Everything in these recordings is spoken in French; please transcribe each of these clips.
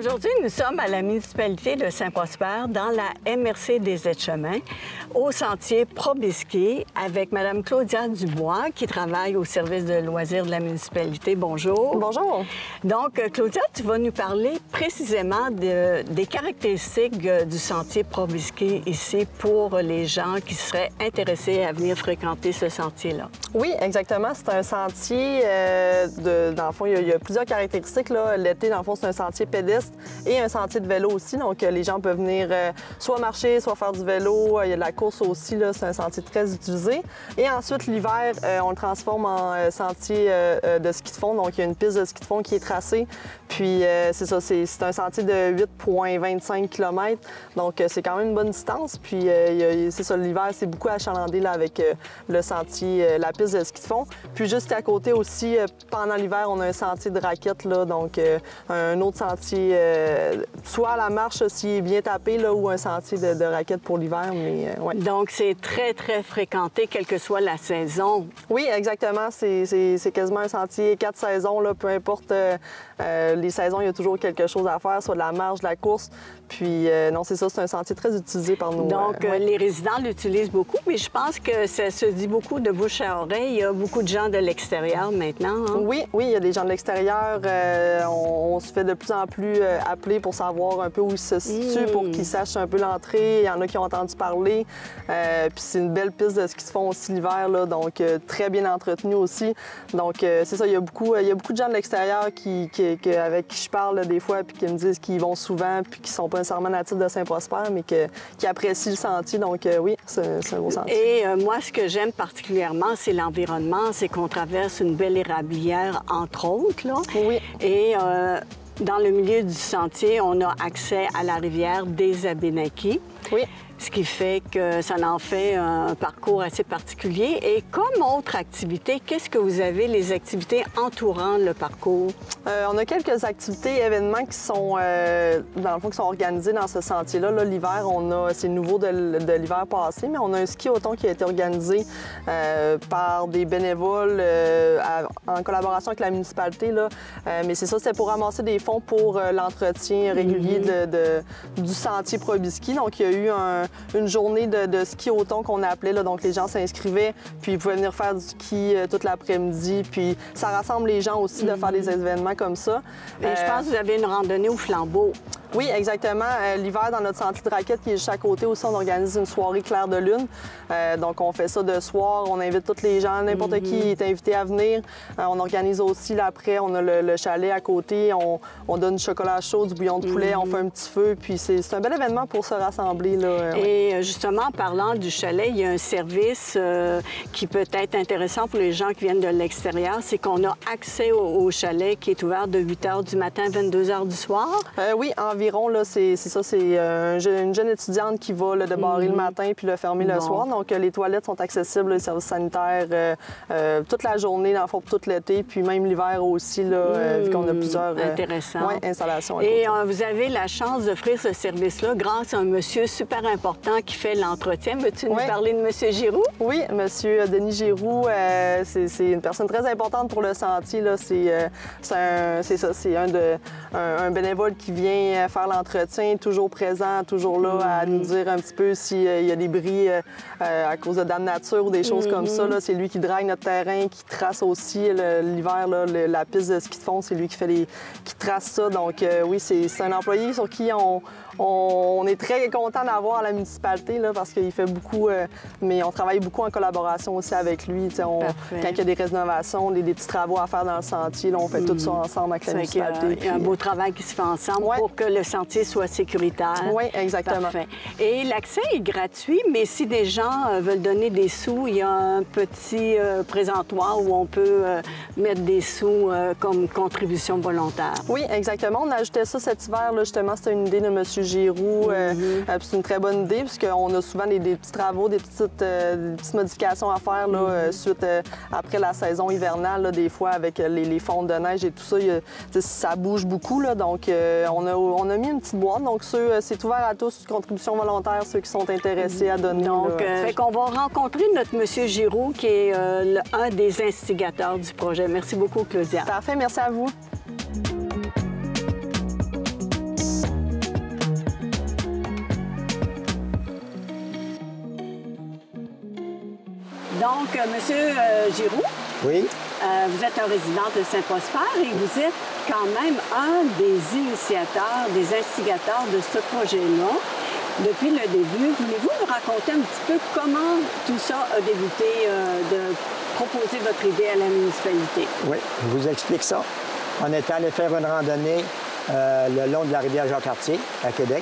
Aujourd'hui, nous sommes à la municipalité de Saint-Prosper, dans la MRC des Aides-Chemins, au sentier Probisky, avec Mme Claudia Dubois, qui travaille au service de loisirs de la municipalité. Bonjour. Bonjour. Donc, Claudia, tu vas nous parler précisément des caractéristiques du sentier Probisky ici pour les gens qui seraient intéressés à venir fréquenter ce sentier-là. Oui, exactement. C'est un sentier, dans le fond, il y a plusieurs caractéristiques. L'été, dans le fond, c'est un sentier pédestre et un sentier de vélo aussi. Donc, les gens peuvent venir soit marcher, soit faire du vélo. Il y a de la course aussi. C'est un sentier très utilisé. Et ensuite, l'hiver, on le transforme en sentier de ski de fond. Donc, il y a une piste de ski de fond qui est tracée. Puis, c'est ça, c'est un sentier de 8,25 km. Donc, c'est quand même une bonne distance. Puis, c'est ça, l'hiver, c'est beaucoup achalandé là, avec le sentier, la piste de ski de fond. Puis, juste à côté aussi, pendant l'hiver, on a un sentier de raquettes. Là, donc, un autre sentier, soit à la marche s'il est bien tapé, là, ou un sentier de raquettes pour l'hiver. Mais, ouais. Donc, c'est très, très fréquenté, quelle que soit la saison. Oui, exactement. C'est quasiment un sentier 4 saisons, là, peu importe les saisons, il y a toujours quelque chose à faire, soit de la marche, de la course. Puis, non, c'est ça, c'est un sentier très utilisé par nous. Donc, ouais. les résidents l'utilisent beaucoup, mais je pense que ça se dit beaucoup de bouche à oreille. Il y a beaucoup de gens de l'extérieur maintenant. Hein? Oui, il y a des gens de l'extérieur. On se fait de plus en plus appeler pour savoir un peu où ils se situent, pour qu'ils sachent un peu l'entrée. Il y en a qui ont entendu parler. Puis c'est une belle piste de ski de fond aussi l'hiver, là, donc très bien entretenue aussi. Donc, c'est ça, il y a beaucoup de gens de l'extérieur avec qui je parle là, des fois, puis qui me disent qu'ils vont souvent, puis qui sont pas nécessairement natifs de Saint-Prosper, mais qui apprécient le sentier. Donc, oui, c'est un beau sentier. Et moi, ce que j'aime particulièrement, c'est l'environnement. C'est qu'on traverse une belle érablière, entre autres. Là. Oui. Et dans le milieu du sentier, on a accès à la rivière des Abénaquis. Oui. Ce qui fait que ça en fait un parcours assez particulier. Et comme autre activité, qu'est-ce que vous avez, les activités entourant le parcours? On a quelques activités, événements qui sont, dans le fond, qui sont organisés dans ce sentier-là. Là, l'hiver, c'est nouveau de l'hiver passé, mais on a un ski automne qui a été organisé par des bénévoles en collaboration avec la municipalité. Là. Mais c'est ça, c'est pour ramasser des fonds pour l'entretien régulier du sentier Probisky. Donc, il y a eu une journée de ski automne qu'on appelait. Là, donc, les gens s'inscrivaient, puis ils pouvaient venir faire du ski toute l'après-midi. Puis ça rassemble les gens aussi de faire des événements comme ça. Et je pense que vous avez une randonnée au flambeau. Oui, exactement. L'hiver, dans notre sentier de raquettes qui est juste à côté aussi, on organise une soirée clair de lune. Donc, on fait ça de soir. On invite tous les gens, n'importe qui est invité à venir. On organise aussi, là, après, on a le chalet à côté. On donne du chocolat chaud, du bouillon de poulet, on fait un petit feu. Puis, c'est un bel événement pour se rassembler. Là. Et justement, en parlant du chalet, il y a un service qui peut être intéressant pour les gens qui viennent de l'extérieur. C'est qu'on a accès au chalet qui est ouvert de 8 h du matin à 22 h du soir. Oui, environ, là, c'est ça. C'est une jeune étudiante qui va le débarrer le matin puis le fermer le soir. Donc, les toilettes sont accessibles, les services sanitaires, toute la journée, dans le fond, tout l'été, puis même l'hiver aussi, là, vu qu'on a plusieurs installations. Et vous avez la chance d'offrir ce service-là grâce à un monsieur super important qui fait l'entretien. Veux-tu nous parler de M. Giroux? Oui, M. Denis Giroux, c'est une personne très importante pour le sentier. C'est un bénévole qui vient faire l'entretien, toujours présent, toujours là à nous dire un petit peu s'il y a des bris à cause de dame nature ou des choses comme ça. C'est lui qui drague notre terrain, qui trace aussi l'hiver, la piste de ski de fond, c'est lui qui trace ça. Donc oui, c'est un employé sur qui on est très content d'avoir à la municipalité là, parce qu'il fait beaucoup, mais on travaille beaucoup en collaboration aussi avec lui. Quand il y a des rénovations, des petits travaux à faire dans le sentier, là, on fait tout ça ensemble avec la municipalité. Il y a un beau travail qui se fait ensemble pour que le sentier soit sécuritaire. Oui, exactement. Parfait. Et l'accès est gratuit, mais si des gens veulent donner des sous, il y a un petit présentoir où on peut mettre des sous comme contribution volontaire. Oui, exactement. On a ajouté ça cet hiver. Là, justement, c'était une idée de M. Giroux. C'est une très bonne idée puisqu'on a souvent des petits travaux, des petites modifications à faire là, suite après la saison hivernale, là, des fois avec les fonds de neige et tout ça. Ça bouge beaucoup. Là, donc, on a mis une petite boîte. Donc, c'est ouvert à tous, contribution volontaire, ceux qui sont intéressés à donner. Donc, fait qu'on va rencontrer notre monsieur Giroux, qui est un des instigateurs du projet. Merci beaucoup, Claudia. Parfait, merci à vous. Donc, Monsieur Giroux, Oui. vous êtes un résident de Saint-Prosper et vous êtes quand même un des initiateurs, des instigateurs de ce projet-là. Depuis le début, voulez-vous nous raconter un petit peu comment tout ça a débuté de proposer votre idée à la municipalité? Oui, je vous explique ça. On est allé faire une randonnée le long de la rivière Jean-Cartier, à Québec.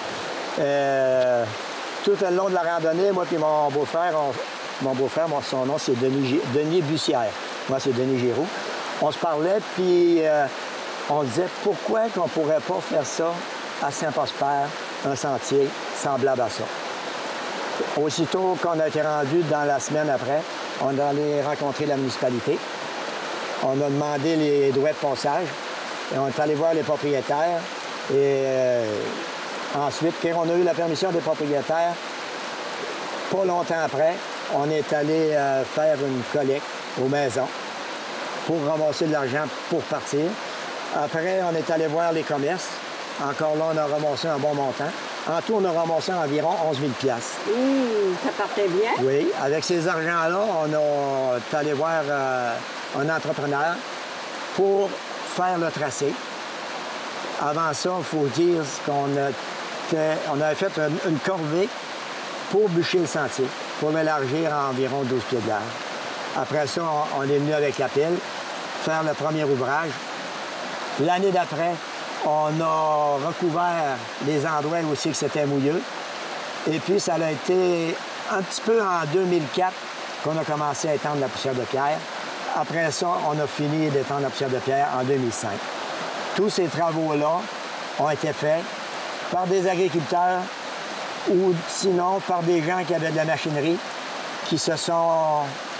Tout le long de la randonnée, moi et mon beau-frère, son nom c'est Denis Bussière. Moi, c'est Denis Giroux. On se parlait, puis on disait pourquoi qu'on ne pourrait pas faire ça à Saint-Prosper, un sentier semblable à ça. Aussitôt qu'on a été rendu dans la semaine après, on est allé rencontrer la municipalité. On a demandé les droits de passage. Et on est allé voir les propriétaires. Et ensuite, quand on a eu la permission des propriétaires, pas longtemps après, on est allé faire une collecte aux maisons pour ramasser de l'argent pour partir. Après, on est allé voir les commerces. Encore là, on a ramassé un bon montant. En tout, on a ramassé environ 11 000 $. Ça partait bien? Oui. Avec ces argents-là, on est allé voir un entrepreneur pour faire le tracé. Avant ça, il faut dire qu'on avait fait une corvée pour bûcher le sentier, pour l'élargir à environ 12 pieds de large. Après ça, on est venu avec la pile faire le premier ouvrage. L'année d'après, on a recouvert les endroits aussi que c'était mouilleux. Et puis, ça a été un petit peu en 2004 qu'on a commencé à étendre la poussière de pierre. Après ça, on a fini d'étendre la poussière de pierre en 2005. Tous ces travaux-là ont été faits par des agriculteurs ou sinon par des gens qui avaient de la machinerie qui se sont...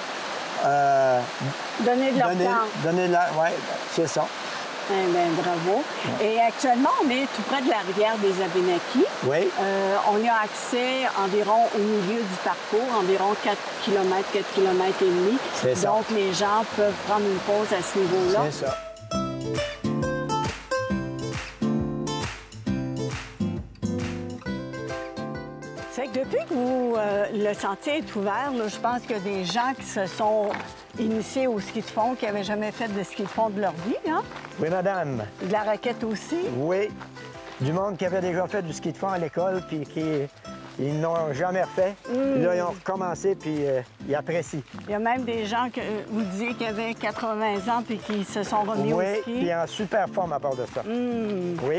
Donner de leur temps. Oui, c'est ça. Eh bien, bravo. Et actuellement, on est tout près de la rivière des Abénaquis. Oui. On y a accès environ au milieu du parcours, environ 4 km, 4 km et demi. C'est ça. Donc, les gens peuvent prendre une pause à ce niveau-là. C'est ça. C'est que depuis que le sentier est ouvert, là, je pense qu'il y a des gens qui se sont initiés au ski de fond, qui n'avaient jamais fait de ski de fond de leur vie, hein? Oui, madame. De la raquette aussi. Oui. Du monde qui avait déjà fait du ski de fond à l'école, puis ils n'ont jamais refait. Puis là, ils ont recommencé, puis ils apprécient. Il y a même des gens que vous disiez qui avaient 80 ans puis qui se sont remis au ski. Oui, puis en super forme à part de ça. Oui.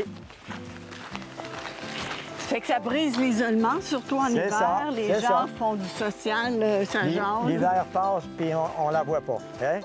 Ça fait que ça brise l'isolement, surtout en hiver. Ça, les gens font du social, ça jase. L'hiver passe, puis on la voit pas. Hein?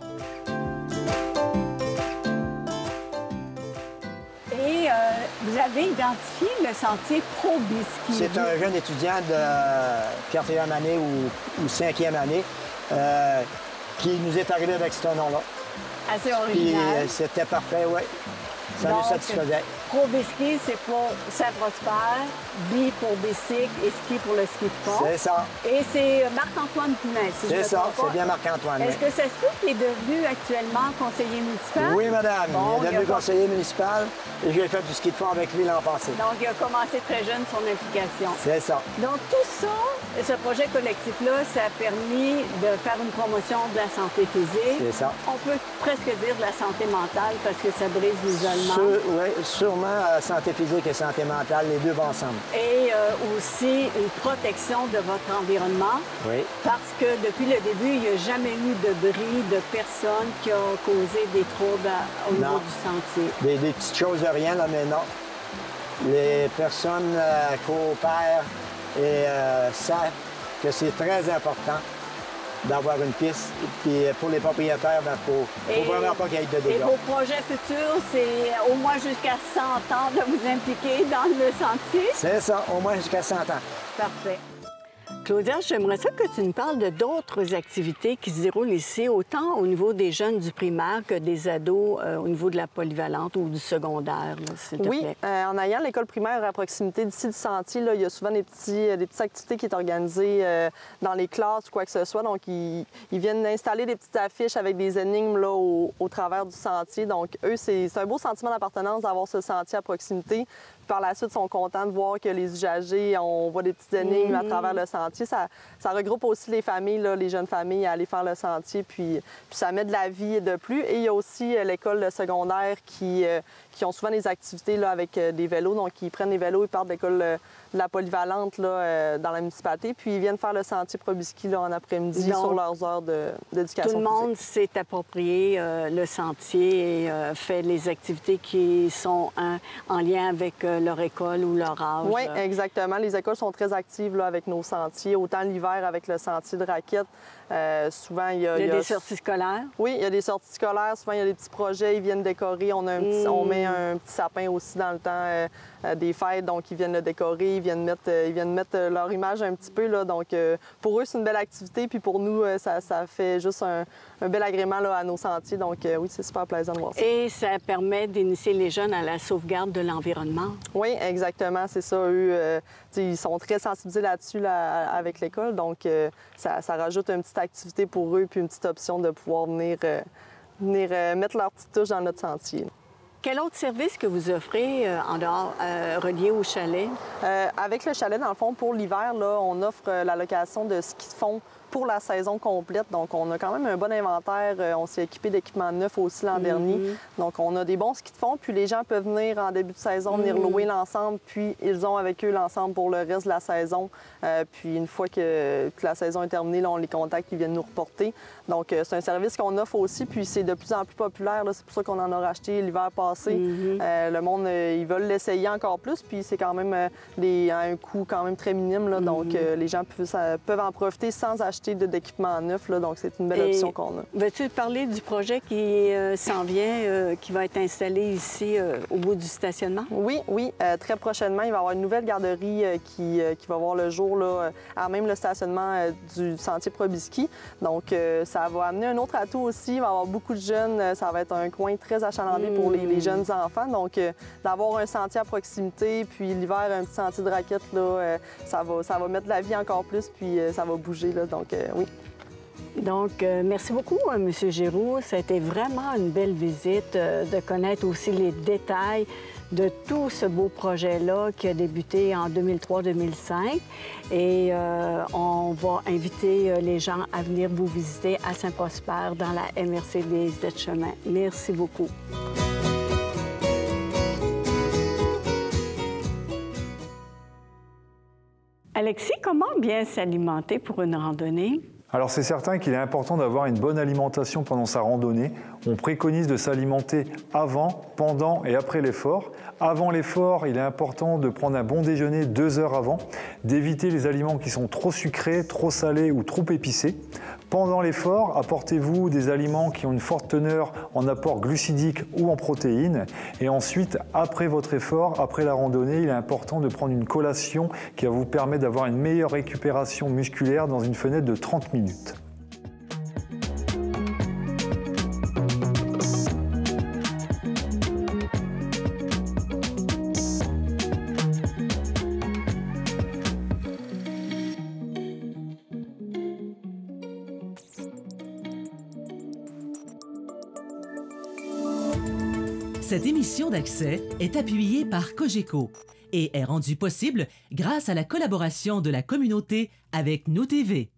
Et vous avez identifié le sentier Probisky. C'est un jeune étudiant de 4e année ou 5e année qui nous est arrivé avec ce nom-là. Assez original. Puis c'était parfait, oui. Ça nous satisfaisait. Probisky, c'est pour Saint-Prosper, Bi pour bicycle et ski pour le ski de fond. C'est ça. Et c'est Marc-Antoine Poulin, si je me C'est ça, trompe pas. c'est bien Marc-Antoine. Est-ce que ça se peut qu'il est devenu actuellement conseiller municipal? Oui, madame. Bon, il est devenu conseiller municipal et j'ai fait du ski de fond avec lui l'an passé. Donc, il a commencé très jeune son implication. C'est ça. Donc, tout ça, ce projet collectif-là, ça a permis de faire une promotion de la santé physique. C'est ça. On peut presque dire de la santé mentale parce que ça brise l'isolement. Oui, sûrement santé physique et santé mentale, les deux vont ensemble. Et aussi une protection de votre environnement. Oui. Parce que depuis le début, il n'y a jamais eu de bris de personnes qui ont causé des troubles au niveau du sentier. Des petites choses de rien, là, mais non. Les personnes coopèrent et savent que c'est très important d'avoir une piste. Puis pour les propriétaires, il ne faut vraiment pas qu'il y ait de dégâts. Et vos projets futurs, c'est au moins jusqu'à 100 ans de vous impliquer dans le sentier? C'est ça, au moins jusqu'à 100 ans. Parfait. Claudia, j'aimerais ça que tu nous parles de d'autres activités qui se déroulent ici, autant au niveau des jeunes du primaire que des ados au niveau de la polyvalente ou du secondaire, s'il te plaît. En ayant l'école primaire à proximité d'ici du sentier, là, il y a souvent des petites activités qui sont organisées dans les classes ou quoi que ce soit. Donc, ils viennent installer des petites affiches avec des énigmes là, au travers du sentier. Donc, eux, c'est un beau sentiment d'appartenance d'avoir ce sentier à proximité. Par la suite, ils sont contents de voir que les usagers, on voit des petites énigmes à travers le sentier. Ça regroupe aussi les familles, là, les jeunes familles à aller faire le sentier, puis ça met de la vie de plus. Et il y a aussi l'école secondaire qui ont souvent des activités là, avec des vélos. Donc, ils prennent les vélos, ils partent de l'école de la polyvalente là, dans la municipalité, puis ils viennent faire le sentier Probiski là, en après-midi sur leurs heures d'éducation physique. Tout le monde s'est approprié le sentier et fait les activités qui sont en lien avec leur école ou leur âge. Oui, exactement. Les écoles sont très actives là, avec nos sentiers, autant l'hiver avec le sentier de raquettes. Souvent, il y a des sorties scolaires? Oui, il y a des sorties scolaires. Souvent, il y a des petits projets. Ils viennent décorer. On met un petit sapin aussi dans le temps des fêtes. Donc, ils viennent le décorer. Ils viennent mettre leur image un petit peu. Là. Donc, pour eux, c'est une belle activité. Puis pour nous, ça fait juste un bel agrément là, à nos sentiers. Donc, oui, c'est super plaisant de voir ça. Et ça permet d'initier les jeunes à la sauvegarde de l'environnement? Oui, exactement. C'est ça. Eux, ils sont très sensibilisés là-dessus là, avec l'école. Donc, ça rajoute une petite activité pour eux puis une petite option de pouvoir venir mettre leur petite touche dans notre sentier. Quel autre service que vous offrez en dehors, relié au chalet? Avec le chalet, dans le fond, pour l'hiver, là, on offre la location de ski de fond pour la saison complète. Donc, on a quand même un bon inventaire. On s'est équipé d'équipements neufs aussi l'an dernier. Donc, on a des bons skis de fond. Puis, les gens peuvent venir en début de saison, venir louer l'ensemble. Puis, ils ont avec eux l'ensemble pour le reste de la saison. Puis, une fois que la saison est terminée, là, on les contacte, ils viennent nous reporter. Donc, c'est un service qu'on offre aussi. Puis, c'est de plus en plus populaire. C'est pour ça qu'on en a racheté l'hiver passé. Le monde, ils veulent l'essayer encore plus. Puis, c'est quand même à un coût quand même très minime. Là. Donc, les gens peuvent en profiter sans acheter d'équipement neuf, là, donc c'est une belle option qu'on a. Veux-tu parler du projet qui s'en vient, qui va être installé ici au bout du stationnement? Oui. Très prochainement, il va y avoir une nouvelle garderie qui va voir le jour là, à même le stationnement du sentier Probiski. Donc, ça va amener un autre atout aussi. Il va y avoir beaucoup de jeunes. Ça va être un coin très achalandé pour les jeunes enfants. Donc, d'avoir un sentier à proximité, puis l'hiver, un petit sentier de raquettes, là, ça va mettre de la vie encore plus, puis ça va bouger. Là, donc, oui. Donc, merci beaucoup, M. Giroux. Ça a été vraiment une belle visite de connaître aussi les détails de tout ce beau projet-là qui a débuté en 2003-2005. Et on va inviter les gens à venir vous visiter à Saint-Prosper dans la MRC des Aides-Chemins. Merci beaucoup. Alexis, comment bien s'alimenter pour une randonnée? Alors c'est certain qu'il est important d'avoir une bonne alimentation pendant sa randonnée. On préconise de s'alimenter avant, pendant et après l'effort. Avant l'effort, il est important de prendre un bon déjeuner 2 heures avant, d'éviter les aliments qui sont trop sucrés, trop salés ou trop épicés. Pendant l'effort, apportez-vous des aliments qui ont une forte teneur en apport glucidique ou en protéines. Et ensuite, après votre effort, après la randonnée, il est important de prendre une collation qui va vous permettre d'avoir une meilleure récupération musculaire dans une fenêtre de 30 minutes. Cette émission d'Accès est appuyée par Cogeco et est rendue possible grâce à la collaboration de la communauté avec Nous TV.